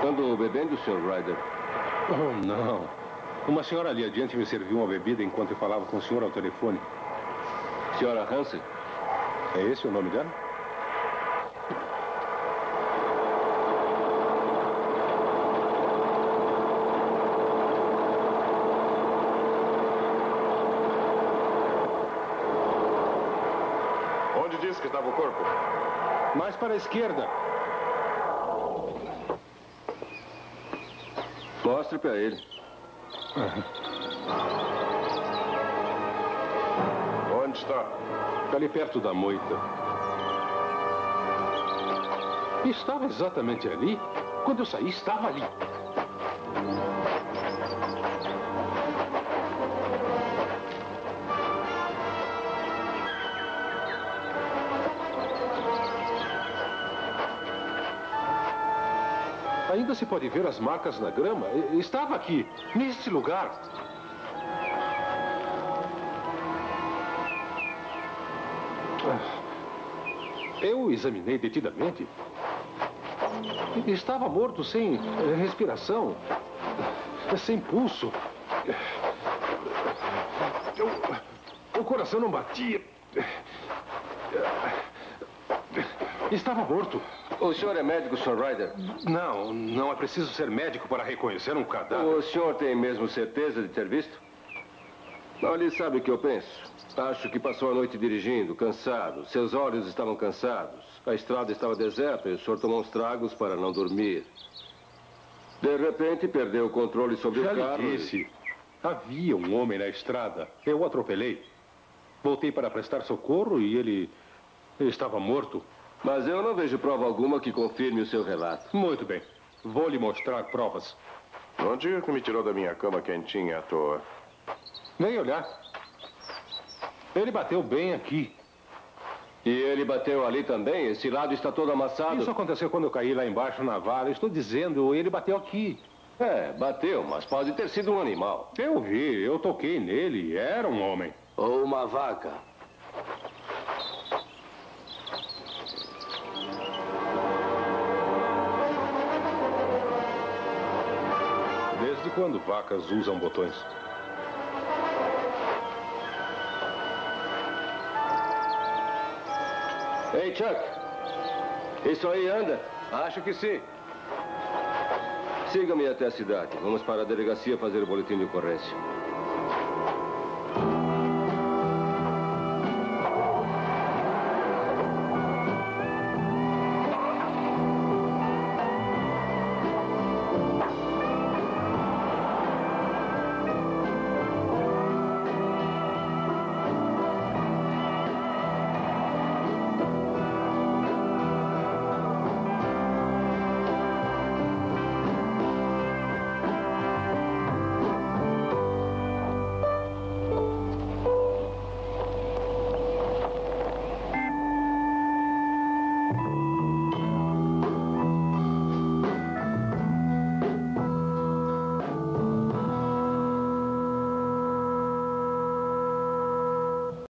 Ando bebendo, Sr. Ryder? Oh, não. Uma senhora ali adiante me serviu uma bebida enquanto eu falava com o senhor ao telefone. Senhora Hansen? É esse o nome dela? Onde disse que estava o corpo? Mais para a esquerda. Mostre para ele. Onde está? Ali perto da moita. Estava exatamente ali. Quando eu saí, estava ali. Ainda se pode ver as marcas na grama. Estava aqui, neste lugar. Eu o examinei detidamente. Estava morto sem respiração, sem pulso. O coração não batia. Estava morto. O senhor é médico, Sr. Ryder? Não, não é preciso ser médico para reconhecer um cadáver. O senhor tem mesmo certeza de ter visto? Olha, sabe o que eu penso? Acho que passou a noite dirigindo, cansado. Seus olhos estavam cansados. A estrada estava deserta e o senhor tomou uns tragos para não dormir. De repente, perdeu o controle sobre o carro. Já lhe disse. Havia um homem na estrada. Eu o atropelei. Voltei para prestar socorro e ele estava morto. Mas eu não vejo prova alguma que confirme o seu relato. Muito bem. Vou lhe mostrar provas. Não diga que me tirou da minha cama quentinha à toa. Vem olhar. Ele bateu bem aqui. E ele bateu ali também? Esse lado está todo amassado? Isso aconteceu quando eu caí lá embaixo na vala. Estou dizendo, ele bateu aqui. É, bateu, mas pode ter sido um animal. Eu vi, eu toquei nele. Era um homem. Ou uma vaca. Desde quando vacas usam botões? Ei, Chuck. Isso aí anda? Acho que sim. Siga-me até a cidade. Vamos para a delegacia fazer o boletim de ocorrência.